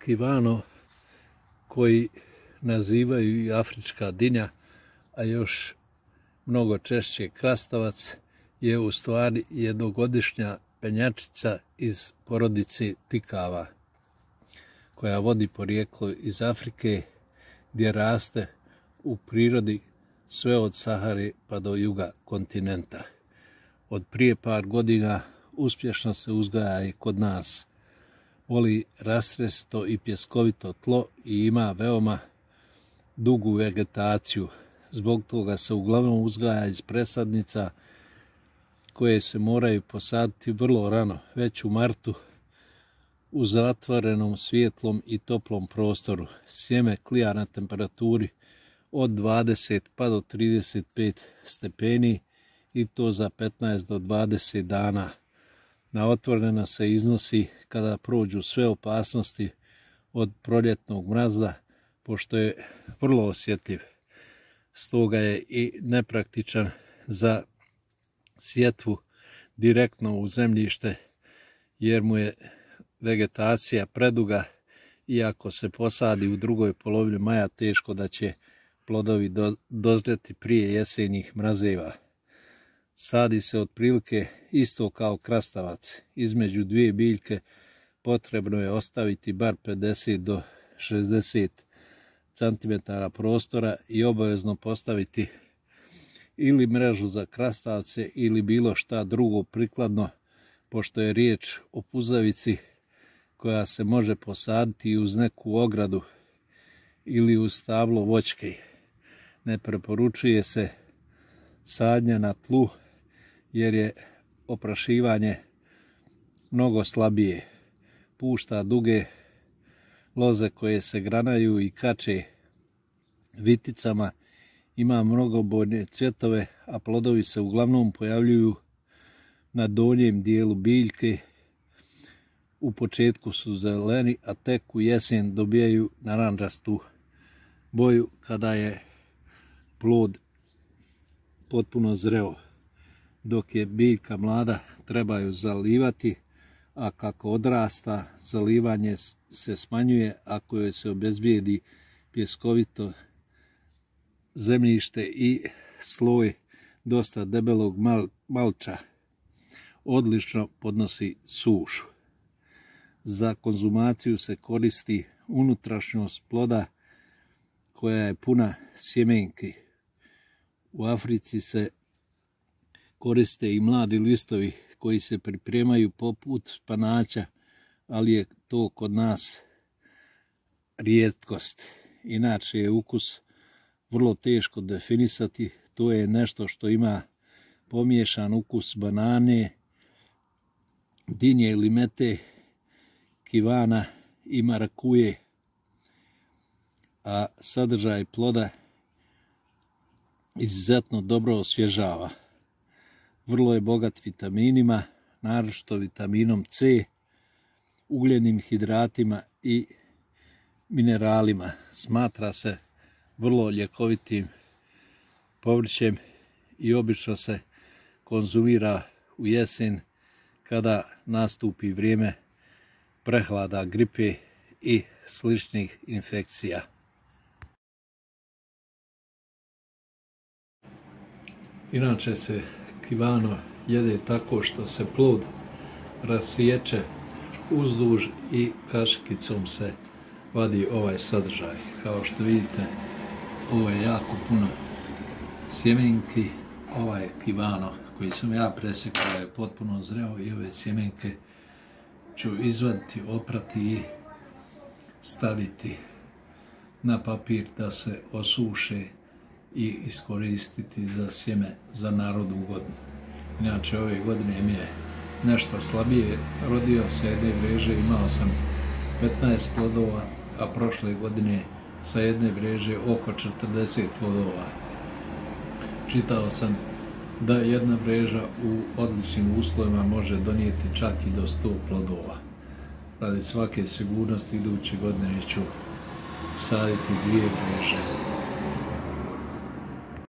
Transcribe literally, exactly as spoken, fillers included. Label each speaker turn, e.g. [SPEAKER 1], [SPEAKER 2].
[SPEAKER 1] Kivano, koji nazivaju i afrička dinja, a još mnogo češće krastavac, je u stvari jednogodišnja penjačica iz porodice tikava, koja vodi porijeklo iz Afrike, gdje raste u prirodi sve od Sahare pa do juga kontinenta. Od prije par godina uspješno se uzgaja i kod nas. Voli rastresto i pjeskovito tlo i ima veoma dugu vegetaciju. Zbog toga se uglavnom uzgaja iz presadnica koje se moraju posaditi vrlo rano, već u martu, u zatvorenom, svjetlom i toplom prostoru. Sjeme klija na temperaturi od dvadeset pa do trideset pet stepeni i to za petnaest do dvadeset dana. Na otvorena se iznosi kada prođu sve opasnosti od proljetnog mraza, pošto je vrlo osjetljiv. Stoga je i nepraktičan za sjetvu direktno u zemljište, jer mu je vegetacija preduga i ako se posadi u drugoj polovini maja, teško da će plodovi do, dozreti prije jesenjih mrazeva. Sadi se otprilike isto kao krastavac. Između dvije biljke potrebno je ostaviti bar pedeset do šezdeset centimetara prostora i obavezno postaviti ili mrežu za krastavce ili bilo šta drugo prikladno, pošto je riječ o puzavici koja se može posaditi uz neku ogradu ili uz stablo voćke. Ne preporučuje se sadnja na tlu, jer je oprašivanje mnogo slabije. Pušta duge loze koje se granaju i kače viticama, ima mnogoborne cvjetove, a plodovi se uglavnom pojavljuju na donjem dijelu biljke. U početku su zeleni, a tek u jesen dobijaju narančastu boju kada je plod potpuno zreo. Dok je biljka mlada, trebaju zalivati, a kako odrasta, zalivanje se smanjuje ako joj se obezbijedi pjeskovito zemljište i sloj dosta debelog mal, malča. Odlično podnosi sušu. Za konzumaciju se koristi unutrašnjost ploda koja je puna sjemenki. U Africi se koriste i mladi listovi koji se pripremaju poput španača, ali je to kod nas rijetkost. Inače je ukus vrlo teško definisati. To je nešto što ima pomiješan ukus banane, dinje ili mete, kivana i marakuje, a sadržaj ploda izuzetno dobro osvježava. Vrlo je bogat vitaminima, naročito vitaminom C, ugljenim hidratima i mineralima. Smatra se vrlo ljekovitim povrćem i obično se konzumira u jesen kada nastupi vrijeme prehlada, gripe i sličnih infekcija. Inače se kivano jede tako što se plod rasiječe uzduž i kašikicom se vadi ovaj sadržaj. Kao što vidite, ovo je jako puno sjemenki. Ovaj kivano koji sam ja presjekao je potpuno zreo i ove sjemenke ću izvaditi, oprati i staviti na papir da se osuše i iskoristiti za sjeme za narodnu godinu. Inače, ove godine mi je nešto slabije rodio sa jedne vreže, imao sam petnaest plodova, a prošle godine sa jedne vreže oko četrdeset plodova. Čitao sam da jedna vreža u odličnim uslovima može donijeti čak i do sto plodova. Radi svake sigurnosti iduće godine ću saditi dvije vreže.